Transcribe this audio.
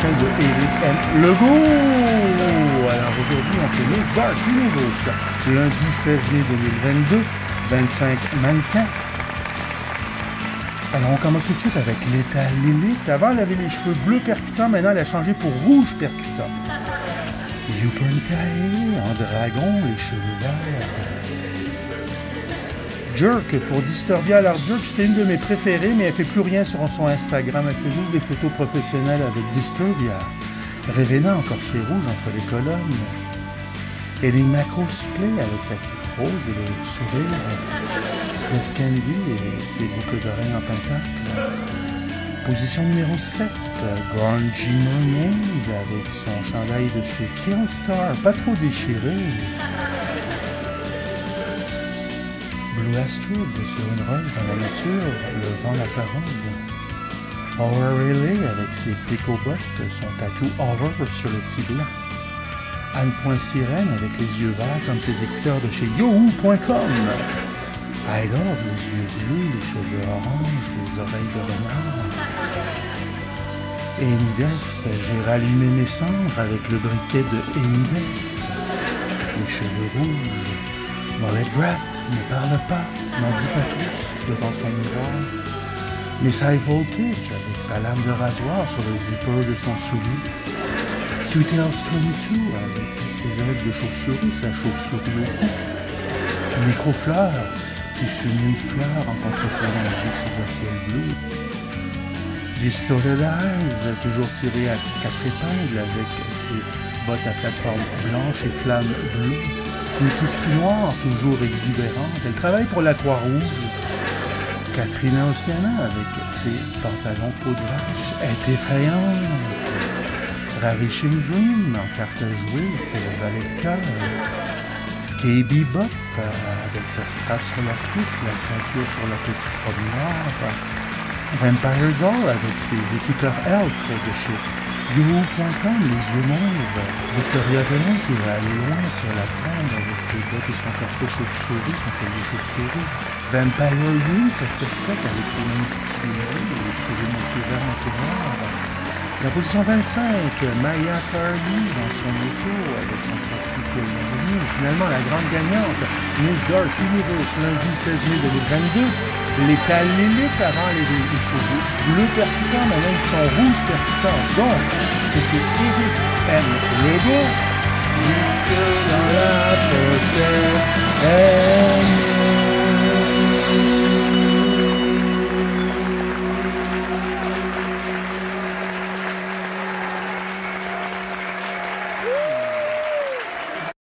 prochaine de Eric M. Legault. Alors aujourd'hui, on fait Miss Dark Universe. Lundi 16 mai 2022, 25 mannequins. Alors on commence tout de suite avec Leta Lilith. Avant, elle avait les cheveux bleus percutants, maintenant elle a changé pour rouge percutant. Yuppie en dragon, les cheveux verts. Jerk pour Disturbia. Alors Jerk, c'est une de mes préférées, mais elle fait plus rien sur son Instagram. Elle fait juste des photos professionnelles avec Disturbia. Ravenna en corset rouge entre les colonnes. Enigma cosplay avec sa tuque rose et le sourire. Escandy et ses boucles d'oreilles en pentacle. Position numéro 7. Grungy Mermaid avec son chandail de chez Killstar, pas trop déchiré. Blue Astrid sur une roche dans la nature, le vent la sarande. Horror Relay avec ses picobottes, son tatou Horror sur le tibia. Anne.Sirène avec les yeux verts comme ses écouteurs de chez Yahoo.com. Idols, les yeux bleus, les cheveux oranges, les oreilles de renard. Enides, j'ai rallumé mes cendres avec le briquet de Enides. Les cheveux rouges. Mollet Brat, ne parle pas, n'en dis pas plus devant son miroir. Miss High Voltage avec sa lame de rasoir sur le zipper de son soulier. Two Tails 22 avec ses ailes de chauve-souris, sa chauve-souris au cou. Microfleur qui fume une fleur en contre-plongée sous un ciel bleu. Distorted Eyes, toujours tiré à 4 épingles avec ses bottes à plateforme blanche et flamme bleue. Nikki Ski Noir, toujours exubérante. Elle travaille pour la Croix-Rouge. Katrina Oceana avec ses pantalons peau de vache est effrayante. Ravishing Dream en carte à jouer, c'est le valet de cœur. KB Bop avec sa strap sur la cuisse, la ceinture sur la petite robe noire. Vampire Doll avec ses écouteurs Elf de chez Yahoo.com, les yeux mauves. Victoria Venin qui va aller loin sur la tombe avec ses bottes et son corset chauve-souris, son collier chauve-souris. Vampire You 777 avec ses magnifiques souliers, les cheveux moitié verts, moitié noirs. La position 25, Maya Carly dans son auto avec son propre collier. Finalement, la grande gagnante, Miss Dark Universe, lundi 16 mai 2022. Leta Lilith avant les cheveux bleus percutants, maintenant ils sont rouges percutants. Donc, c'était Eric M. Legault. Jusque dans la prochaine.